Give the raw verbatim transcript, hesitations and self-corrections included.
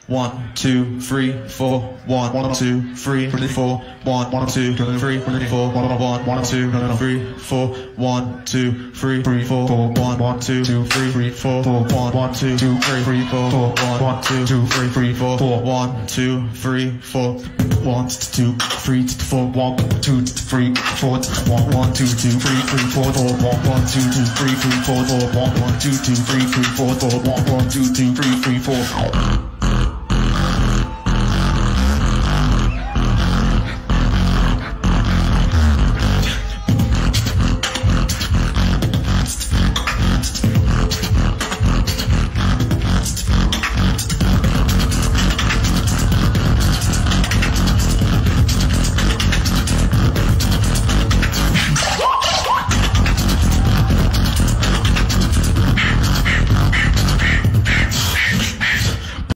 One, two, three, four. One, one, two, three, four. One, one, two, three, four. One, one, two, three, four. One, two, three, four. One, one, two, three, four. One, one, two, three, four. One, one, two, three, four. One, two, three, four. One, two, three, four. One, two, three, four. One, one, two, two, three, three, four. One, one, two, two, three, three, four. One, one, two, two, three, three, four. One, one, two, two, three, three, four.